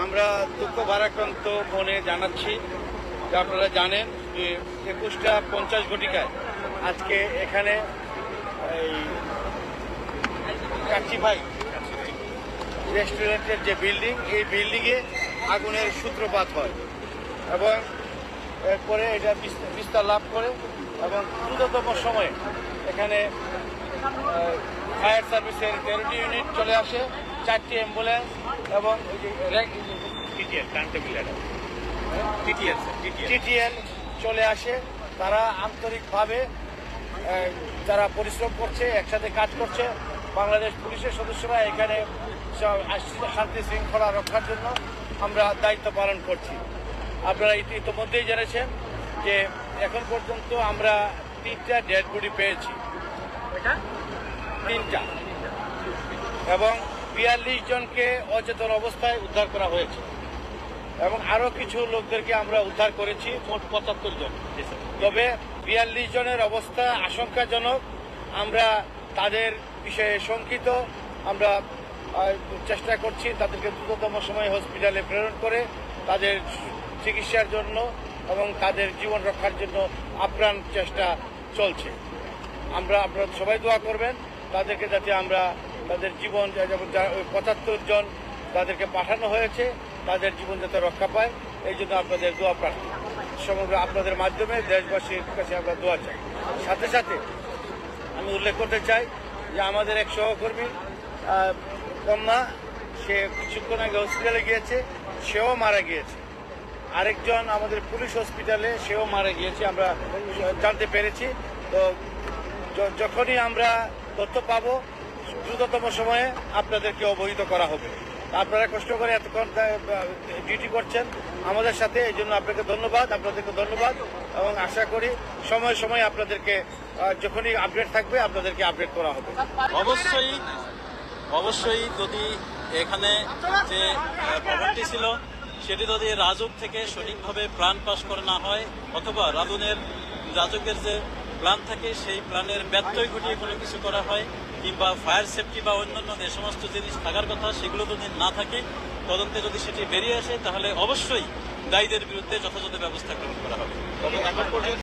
আমরা দুঃখ ভারাক্রান্ত মনে জানাচ্ছি যে আপনারা জানেন যে 21টা 50 ঘটিকায় আজকে এখানে এই কাচ্চি ভাই রেস্টুরেন্টের যে বিল্ডিং, এই বিল্ডিংয়ে আগুনের সূত্রপাত হয় এবং এরপরে এটা বিস্তার লাভ করে এবং দ্রুততম সময়ে এখানে ফায়ার সার্ভিসের 13টি ইউনিট চলে আসে, 4টি অ্যাম্বুলেন্স এবং টিটিএল চলে আসে। তারা আন্তরিকভাবে যারা পরিশ্রম করছে, একসাথে কাজ করছে। বাংলাদেশ পুলিশের সদস্যরা এখানে শান্তি শৃঙ্খলা রক্ষার জন্য আমরা দায়িত্ব পালন করছি। আপনারা ইতিমধ্যেই জেনেছেন যে এখন পর্যন্ত আমরা 3টা ডেড বডি পেয়েছি, 3টা, এবং 42 জনকে অচেতন অবস্থায় উদ্ধার করা হয়েছে এবং আরও কিছু লোকদেরকে আমরা উদ্ধার করেছি, মোট 75 জন। তবে 42 জনের অবস্থা আশঙ্কাজনক। আমরা তাদের বিষয়ে শঙ্কিত। আমরা চেষ্টা করছি তাদেরকে দ্রুততম সময়ে হসপিটালে প্রেরণ করে তাদের চিকিৎসার জন্য এবং তাদের জীবন রক্ষার জন্য আপ্রাণ চেষ্টা চলছে। আপনারা সবাই দোয়া করবেন তাদেরকে, যাতে আমরা তাদের জীবন, 75 জন তাদেরকে পাঠানো হয়েছে, তাদের জীবন যাতে রক্ষা পায়, এই জন্য আপনাদের দোয়া প্রার্থী। সমগ্র আপনাদের মাধ্যমে দেশবাসীর কাছে আমরা দোয়া চাই। সাথে সাথে আমি উল্লেখ করতে চাই যে আমাদের এক সহকর্মী কন্যা, সে কিছুক্ষণ আগে হসপিটালে গিয়েছে, সেও মারা গিয়েছে। আরেকজন আমাদের পুলিশ হসপিটালে, সেও মারা গিয়েছে, আমরা জানতে পেরেছি। তো যখনই আমরা তথ্য পাবো দ্রুততম সময়ে আপনাদেরকে অবহিত করা হবে। আপনারা কষ্ট করে এতক্ষণ ডিউটি করছেন আমাদের সাথে, এই জন্য আপনাদেরকে ধন্যবাদ এবং আশা করি সময় সময় আপনাদেরকে যখনই আপডেট থাকবে আপনাদেরকে আপডেট করা হবে। অবশ্যই যদি এখানে যে ভবনটি ছিল সেটি যদি রাজুক থেকে সঠিকভাবে প্ল্যান পাস করে না হয়, অথবা রাজুকের যে প্ল্যান থাকে সেই প্ল্যানের ব্যত্যয় ঘটিয়ে কোনো কিছু করা হয়, কিংবা ফায়ার সেফটি বা অন্যান্য যে সমস্ত জিনিস থাকার কথা সেগুলো যদি না থাকে, তদন্তে যদি সেটি বেরিয়ে আসে, তাহলে অবশ্যই দায়ীদের বিরুদ্ধে যথাযথ ব্যবস্থা গ্রহণ করা হবে।